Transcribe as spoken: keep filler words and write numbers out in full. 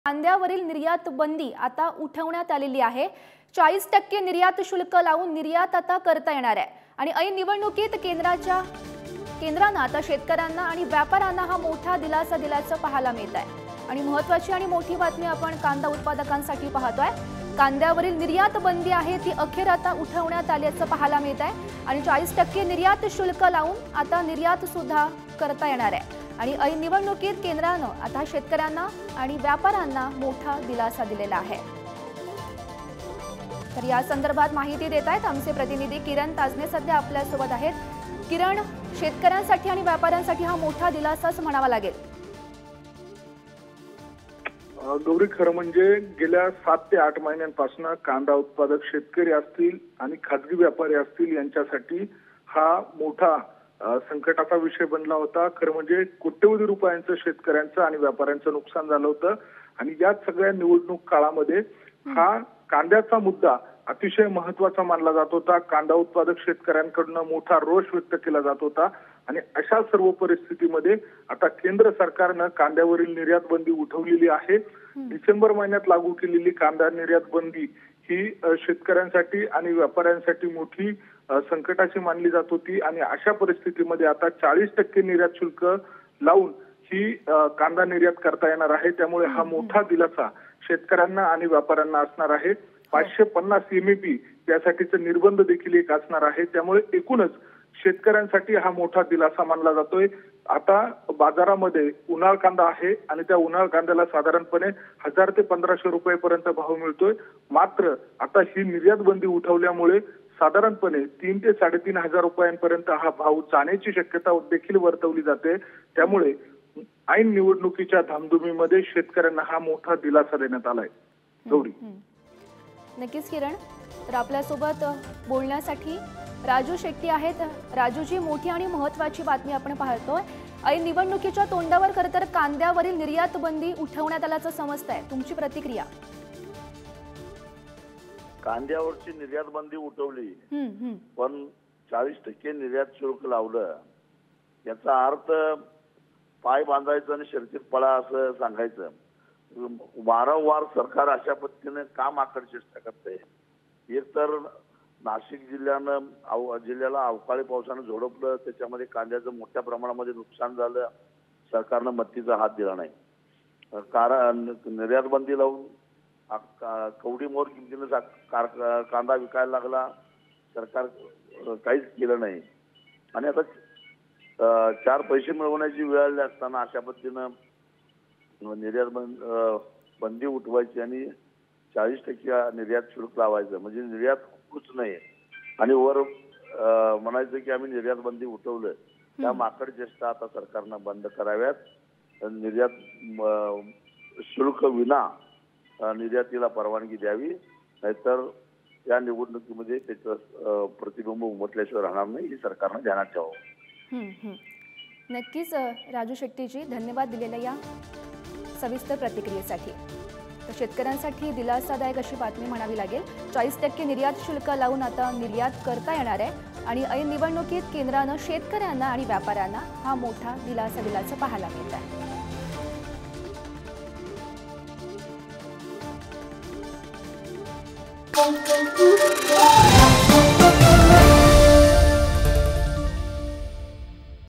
कांद्यावरील निर्यात बंदी आता उठवण्यात आलेली आहे। चाळीस टक्के निर्यात शुल्क लावून निर्यात आता करता येणार आहे आणि ऐन निवडणुकीत केंद्राच्या केंद्राने आता शेतकऱ्यांना आणि व्यापाऱ्यांना हा मोठा दिलासा दिल्याचं पाहायला मिळत आहे। आणि महत्त्वाची आणि मोठी बातमी आपण कांदा उत्पादकांसाठी पाहतोय। कांद्यावरील निर्यात बंदी आहे ती अखेर आता उठवण्यात आल्याचं पाहायला मिळत आहे आणि चाळीस टक्के निर्यात शुल्क लावून आता निर्यात सुद्धा करता येणार आहे आणि ऐन निवडणुकीत केंद्राने आता शेतकऱ्यांना आणि व्यापाऱ्यांना मोठा दिलासा दिलेला आहे। तर या संदर्भात माहिती देत आहेत आमचे प्रतिनिधी किरण ताजने सध्या आपल्या सोबत आहेत। किरण, शेतकऱ्यांसाठी आणि व्यापाऱ्यांसाठी हा मोठा दिलासाच म्हणावा लागेल। गौरी, खरं म्हणजे गेल्या सात ते आठ महिन्यांपासून कांदा उत्पादक शेतकरी असतील आणि खाजगी व्यापारी असतील यांच्यासाठी हा मोठा संकटाचा विषय बनला होता। खरं म्हणजे कोट्यवधी रुपयांचं शेतकऱ्यांचं आणि व्यापाऱ्यांचं नुकसान झालं होतं आणि या सगळ्या निवडणूक काळामध्ये हा कांद्याचा मुद्दा अतिशय महत्त्वाचा मानला जात होता। कांदा उत्पादक शेतकऱ्यांकडून मोठा रोष व्यक्त केला जात होता आणि अशा सर्व परिस्थितीमध्ये आता केंद्र सरकारने कांद्यावरील निर्यात बंदी उठवलेली आहे। डिसेंबर महिन्यात लागू केलेली कांदा निर्यात बंदी ही शेतकऱ्यांसाठी आणि व्यापाऱ्यांसाठी मोठी संकटाची मानली जात होती आणि अशा परिस्थितीमध्ये आता चाळीस टक्के निर्यात शुल्क लावून ही कांदा निर्यात करता येणार आहे। त्यामुळे हा मोठा दिलासा शेतकऱ्यांना आणि व्यापाऱ्यांना असणार आहे। पाचशे पन्नास एमएपी त्यासाठीचे निर्बंध देखील एक असणार आहे। त्यामुळे एकूणच शेतकऱ्यांसाठी हा मोठा दिलासा मानला जातोय। आता बाजारामध्ये उन्हाळ कांदा आहे आणि त्या उन्हाळ कांद्याला साधारणपणे हजार ते पंधराशे रुपयेपर्यंत भाव मिळतोय। मात्र आता ही निर्यात बंदी उठवल्यामुळे साधारणपणे तीन ते साडेतीन हजार रुपयांपर्यंत हा भाव जाण्याची शक्यता देखील वर्तवली जाते। त्यामुळे ऐन निवडणुकीच्या धामधुमीमध्ये शेतकऱ्यांना हा मोठा दिलासा देण्यात आलाय। गौरी, नक्कीच किरण, तर आपल्यासोबत बोलण्यासाठी राजू शेट्टी आहेत। राजूजी, मोठी आणि महत्त्वाची बातमी आपण पाहतोय। ऐन निवडणुकीच्या तोंडावर खरं तर कांद्यावरील निर्यात बंदी उठवण्यात आल्याचं समजतंय, तुमची प्रतिक्रिया? कांद्यावरची निर्यात बंदी उठवली पण चाळीस टक्के निर्यात शुल्क लावलं, याचा अर्थ पाय बांधायचं आणि शर्तीत पळा असं सांगायचं। वारंवार सरकार अशा पद्धतीने का माकड चेष्टा करते? एक तर नाशिक जिल्ह्यानं जिल्ह्याला अवकाळी पावसानं झोडपलं, त्याच्यामध्ये कांद्याचं मोठ्या प्रमाणामध्ये नुकसान झालं, सरकारनं मदतीचा हात दिला नाही। कारण निर्यात बंदी लावून कवडी मोर किमतीनं कांदा विकायला लागला, सरकार काहीच केलं नाही आणि आता चार पैसे मिळवण्याची वेळ आली असताना अशा पद्धतीनं निर्यात बंद बंदी उठवायची आणि चाळीस टक्के निर्यात शुल्क लावायचं म्हणजे निर्यात होऊच नाही आणि वर म्हणायचं की आम्ही निर्यात बंदी उठवलं। त्या माकड चेष्टा आता सरकारनं बंद कराव्यात। निर्यात शुल्क विना निर्यातीला परवानगी द्यावी, नाहीतर या निवडणुकीमध्ये त्याचं प्रतिबिंब उमटल्याशिवाय राहणार नाही, हे सरकारनं ध्यानात ठेवावं। नक्कीच राजू शेट्टीजी, धन्यवाद दिलेल्या या सविस्तर प्रतिक्रियेसाठी। तर शेतकऱ्यांसाठी दिलासादायक अशी बातमी म्हणावी लागेल। चाळीस टक्के निर्यात शुल्क लावून आता निर्यात करता येणार आहे आणि ऐन निवडणुकीत केंद्रानं शेतकऱ्यांना आणि व्यापाऱ्यांना हा मोठा दिलासा दिल्याचं पाहायला मिळत आहे। Thank you.